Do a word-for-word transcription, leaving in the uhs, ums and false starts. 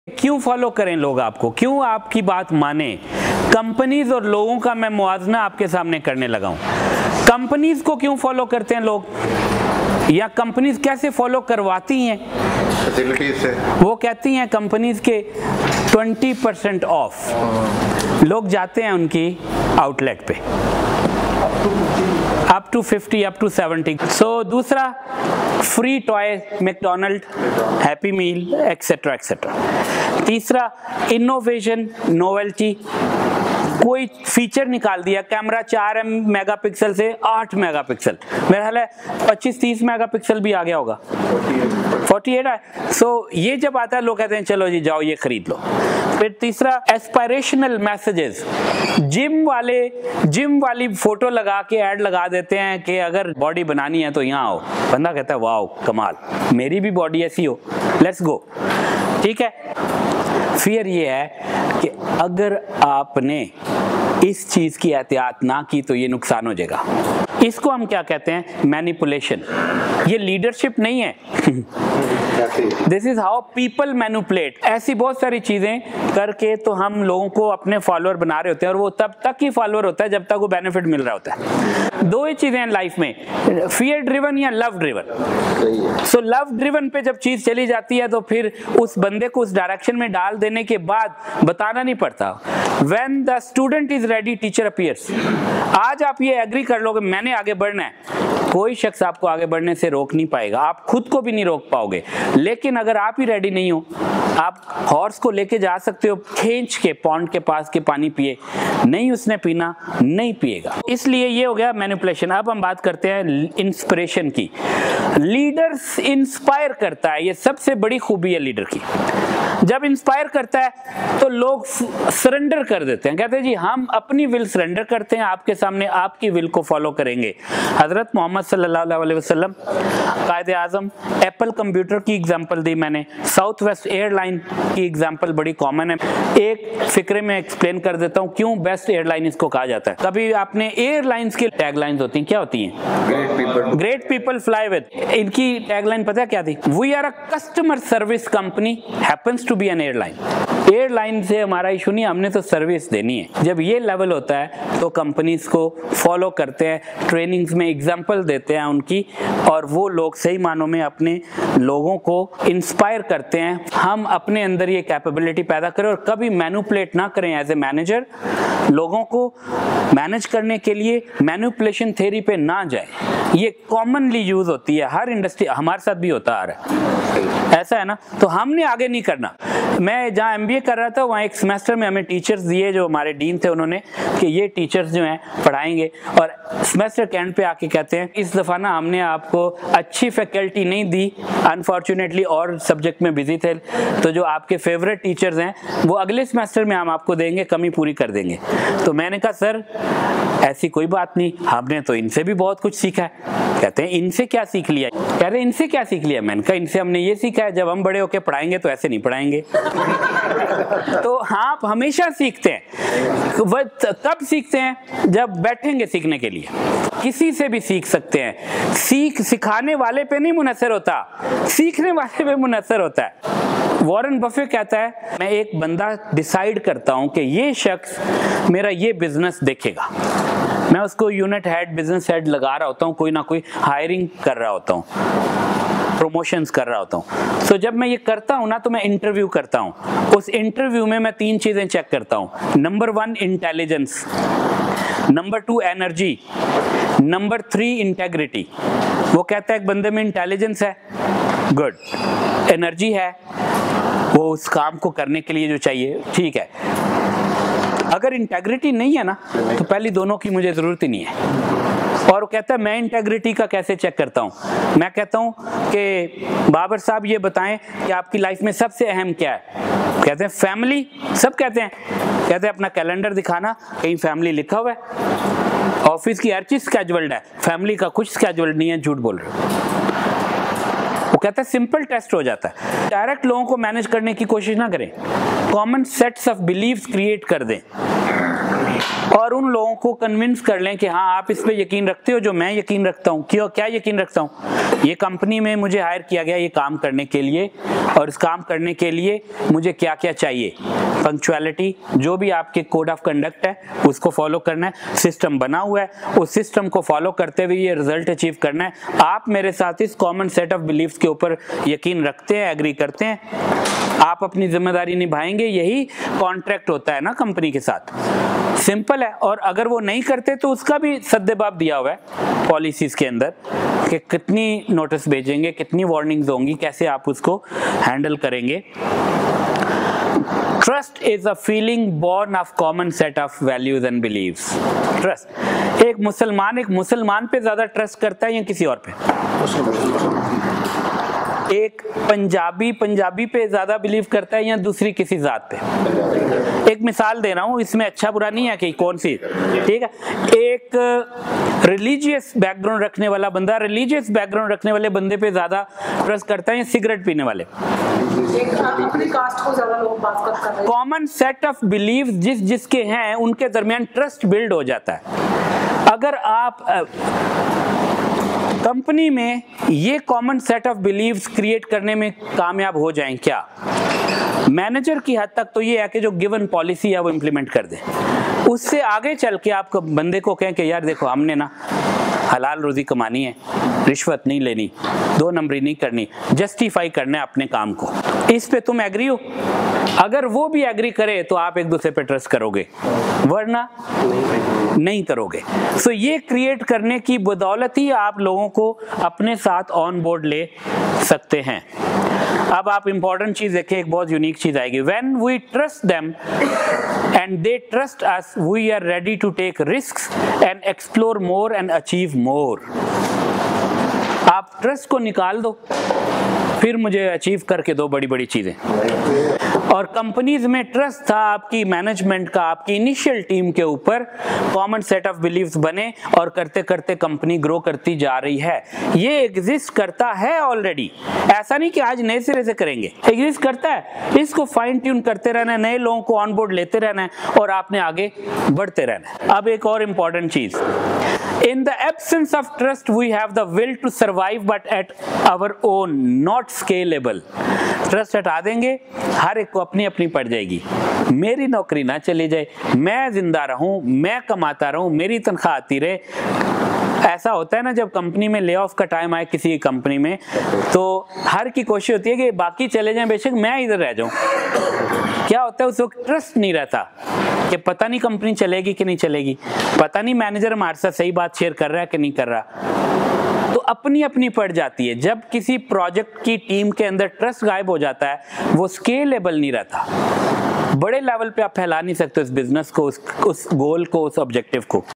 क्यों फॉलो करें लोग आपको, क्यों आपकी बात माने? कंपनीज और लोगों का मैं मुआवजा आपके सामने करने लगा हूं। कंपनीज को क्यों फॉलो करते हैं लोग, या कंपनीज कैसे फॉलो करवाती हैं? फैसिलिटीज से वो कहती हैं कंपनीज के ट्वेंटी परसेंट ऑफ, लोग जाते हैं उनकी आउटलेट पे up to fifty, up to seventy. So दूसरा, free toy, McDonald, happy meal, etcetera etcetera. तीसरा, इनोवेशन, नोवेल्टी, कोई फीचर निकाल दिया, कैमरा चार एम मेगापिक्सल से आठ मेगापिक्सल, मेरा ख्याल है पच्चीस तीस मेगापिक्सल भी आ गया होगा, अड़तालीस है। सो ये जब आता है लोग कहते हैं चलो जी जाओ ये खरीद लो। फिर तीसरा, एस्पायरेशनल मैसेजेस, जिम वाले जिम वाली फोटो लगा के ऐड लगा देते हैं कि अगर बॉडी बनानी है तो यहाँ आओ। बंदा कहता है वाओ कमाल, मेरी भी बॉडी ऐसी हो, लेट्स गो। ठीक है। फिर ये है कि अगर आपने इस चीज की एहतियात ना की तो ये नुकसान हो जाएगा। इसको हम क्या कहते हैं? मैनिपुलेशन। ये लीडरशिप नहीं है। This is how people manipulate. ऐसी बहुत सारी चीजें करके तो हम लोगों को अपने फॉलोअर बना रहे होते हैं, और वो तब तक ही फॉलोअर होता है जब तक वो बेनिफिट मिल रहा होता है। दो ही चीजें हैं लाइफ में, फियर ड्रिवन या love driven. So love driven पे जब चीज चली जाती है तो फिर उस बंदे को उस डायरेक्शन में डाल देने के बाद बताना नहीं पड़ता। When the student is ready, teacher appears। आज आप ये एग्री कर लोगे मैंने आगे बढ़ना है, कोई शख्स आपको आगे बढ़ने से रोक नहीं पाएगा, आप खुद को भी नहीं रोक पाओगे। लेकिन अगर आप ही रेडी नहीं हो, आप हॉर्स को लेके जा सकते हो खींच के पॉन्ड के पास के पानी पिए, नहीं उसने पीना, नहीं पिएगा। इसलिए ये हो गया मैनिपुलेशन। अब हम बात करते हैं इंस्पिरेशन की। लीडर्स इंस्पायर करता है, ये सबसे बड़ी खूबी है लीडर की। जब इंस्पायर करता है तो लोग सरेंडर कर देते हैं, कहते हैं जी हम अपनी विल सरेंडर करते हैं आपके सामने, आपकी विल को फॉलो करेंगे। हजरत मोहम्मद सल्लल्लाहु अलैहि वसल्लम, कायदे आजम, एप्पल कंप्यूटर की एग्जांपल दी मैंने, साउथ वेस्ट एयरलाइन की एग्जांपल बड़ी कॉमन है। एक फिक्रे में एक्सप्लेन कर देता हूँ क्यों बेस्ट एयरलाइन इसको कहा जाता है। कभी आपने एयरलाइंस की टैगलाइंस होती हैं, क्या होती हैं? Great people great people fly with. इनकी टैगलाइन पता है क्या थी? We are a customer service company happens to be an airline. Airline से हमारा इशू नहीं, हमने तो सर्विस देनी है। जब ये लेवल होता है तो कंपनीज को फॉलो करते हैं, ट्रेनिंग्स में एग्जांपल देते हैं उनकी, और वो लोग सही मानों में अपने लोगों को इंस्पायर करते हैं। हम अपने अंदर ये कैपेबिलिटी पैदा करें और कभी मैनिपुलेट ना करें। एज ए मैनेजर लोगों को मैनेज करने के लिए मैनिपुलेशन थ्योरी पे ना जाए। ये कॉमनली यूज होती है हर इंडस्ट्री, हमारे साथ भी होता आ रहा है, ऐसा है ना। तो हमने आगे नहीं करना। मैं जहाँ एमबीए कर रहा था वहाँ एक सेमेस्टर में हमें टीचर्स दिए, जो हमारे डीन थे, उन्होंने कि ये टीचर्स जो हैं पढ़ाएंगे, और सेमेस्टर के एंड पे आके कहते हैं इस दफ़ा ना हमने आपको अच्छी फैकल्टी नहीं दी, अनफॉर्चुनेटली और सब्जेक्ट में बिजी थे, तो जो आपके फेवरेट टीचर्स हैं वो अगले सेमेस्टर में हम आपको देंगे, कमी पूरी कर देंगे। तो मैंने कहा सर ऐसी कोई बात नहीं, हमने तो इनसे भी बहुत कुछ सीखा है। कहते हैं इनसे क्या सीख लिया? कह रहे इनसे क्या सीख लिया? मैंने कहा इनसे हमने ये सीखा है जब हम बड़े होके पढ़ाएंगे तो ऐसे नहीं पढ़ाएंगे। तो आप हमेशा सीखते हैं। वह कब सीखते हैं? जब बैठेंगे सीखने के लिए। किसी से भी सीख सकते हैं। सीख सिखाने वाले पे नहीं मुनसर होता, सीखने वाले पे मुनसर होता है। वॉरेन बफे कहता है मैं एक बंदा डिसाइड करता हूं कि ये शख्स मेरा ये बिजनेस देखेगा, मैं उसको यूनिट हेड, बिजनेस हेड लगा रहा होता हूँ, कोई ना कोई हायरिंग कर रहा होता हूँ, प्रमोशंस कर रहा होता हूँ। तो जब मैं ये करता हूँ ना तो मैं इंटरव्यू करता हूँ। उस इंटरव्यू में मैं तीन चीजें चेक करता हूँ। Number one intelligence, number two energy, number three integrity. वो कहता है एक बंदे में इंटेलिजेंस है, गुड, एनर्जी है, वो उस काम को करने के लिए जो चाहिए, ठीक है। अगर इंटेग्रिटी नहीं है ना तो पहली दोनों की मुझे जरूरत ही नहीं है। और वो कहता है मैं इंटेग्रिटी का कैसे चेक करता हूँ? मैं कहता हूँ कि बाबर साहब ये बताएं कि आपकी लाइफ में सबसे अहम क्या है? कहते हैं फैमिली। सब कहते हैं कहते हैं अपना कैलेंडर दिखाना, कहीं फैमिली लिखा हुआ है? ऑफिस की हर चीज स्केड्यूल्ड है, फैमिली का कुछ स्केड्यूल्ड नहीं है, झूठ बोल रहे हो। वो कहता है सिंपल टेस्ट हो जाता है। डायरेक्ट लोगों को मैनेज करने की कोशिश ना करें, common sets of believes create कर दें। और उन लोगों को कन्विंस कर लें कि हाँ आप इस पे यकीन रखते हो जो मैं यकीन रखता हूँ। क्यों, क्या यकीन रखता हूँ? ये कंपनी में मुझे हायर किया गया ये काम करने के लिए, और इस काम करने के लिए मुझे क्या क्या चाहिए, पंक्चुअलिटी, जो भी आपके कोड ऑफ कंडक्ट है उसको फॉलो करना है, सिस्टम बना हुआ है उस सिस्टम को फॉलो करते हुए ये रिजल्ट अचीव करना है। आप मेरे साथ इस कॉमन सेट ऑफ बिलीफ्स के ऊपर यकीन रखते हैं, एग्री करते हैं, आप अपनी जिम्मेदारी निभाएंगे, यही कॉन्ट्रैक्ट होता है ना कंपनी के साथ। सिंपल है। और अगर वो नहीं करते तो उसका भी सद्देबाब दिया हुआ है पॉलिसीज के अंदर कि कितनी नोटिस भेजेंगे, कितनी वार्निंग्स होंगी, कैसे आप उसको हैंडल करेंगे। Trust is a feeling born of common set of values and believes. Trust, एक मुसलमान एक मुसलमान पे ज्यादा ट्रस्ट करता है या किसी और पे? एक पंजाबी पंजाबी पे ज्यादा बिलीव करता है या दूसरी किसी जात पे? एक मिसाल दे रहा हूं, इसमें अच्छा बुरा नहीं है कि कौन सी, ठीक है। एक रिलीजियस बैकग्राउंड रखने वाला बंदा रिलीजियस बैकग्राउंड रखने वाले बंदे पे ज्यादा ट्रस्ट करता है या सिगरेट पीने वाले? अपनी कास्ट को ज्यादा लोग बात कर रहे हैं। कॉमन सेट ऑफ बिलीव जिस जिसके हैं उनके दरमियान ट्रस्ट बिल्ड हो जाता है। अगर आप कंपनी में ये common set of believes create करने में कामयाब हो जाएं, क्या मैनेजर की हद तक तो ये है कि जो गिवन पॉलिसी है वो इम्प्लीमेंट कर दे, उससे आगे चल के आप बंदे को कहें कि यार देखो हमने ना हलाल रोजी कमानी है, रिश्वत नहीं लेनी, दो नंबरी नहीं करनी, जस्टिफाई करना है अपने काम को, इस पे तुम एग्री हो? अगर वो भी एग्री करे तो आप एक दूसरे पे ट्रस्ट करोगे, वरना नहीं करोगे। सो so, ये क्रिएट करने की बदौलत ही आप लोगों को अपने साथ ऑन बोर्ड ले सकते हैं। अब आप इंपॉर्टेंट चीज देखें, एक बहुत यूनिक चीज आएगी। When we trust them and they trust us, we are ready to take risks and explore more and achieve more। आप ट्रस्ट को निकाल दो, फिर मुझे अचीव करके दो बड़ी बड़ी चीजें। और कंपनीज में ट्रस्ट था आपकी मैनेजमेंट का, आपकी इनिशियल टीम के ऊपर, कॉमन सेट ऑफ बिलीव्स बने और करते करते कंपनी ग्रो करती जा रही है। ये एग्जिस्ट करता है ऑलरेडी, ऐसा नहीं कि आज नए सिरे से करेंगे, एग्जिस्ट करता है। इसको फाइन ट्यून करते रहना है, नए लोगों को ऑन बोर्ड लेते रहना है और आपने आगे बढ़ते रहना है। अब एक और इंपॉर्टेंट चीज, in the absence of trust we have the will to survive but at our own, not scalable। Trust हटा देंगे, हर एक को अपनी अपनी पड़ जाएगी, मेरी नौकरी ना चली जाए, मैं जिंदा रहूं, मैं कमाता रहूं, मेरी तनख्वाह आती रहे। ऐसा होता है ना जब कंपनी में ले ऑफ का टाइम आए किसी कंपनी में, तो हर की कोशिश होती है कि बाकी चले जाएं, बेशक मैं इधर रह जाऊं। क्या होता है उस वक्त ट्रस्ट नहीं रहता कि पता नहीं कंपनी चलेगी कि नहीं चलेगी, पता नहीं मैनेजर हमारे साथ सही बात शेयर कर रहा है कि नहीं कर रहा, तो अपनी अपनी पड़ जाती है। जब किसी प्रोजेक्ट की टीम के अंदर ट्रस्ट गायब हो जाता है, वो स्केलेबल नहीं रहता, बड़े लेवल पे आप फैला नहीं सकते उस बिजनेस को, उस, उस गोल को, उस ऑब्जेक्टिव को।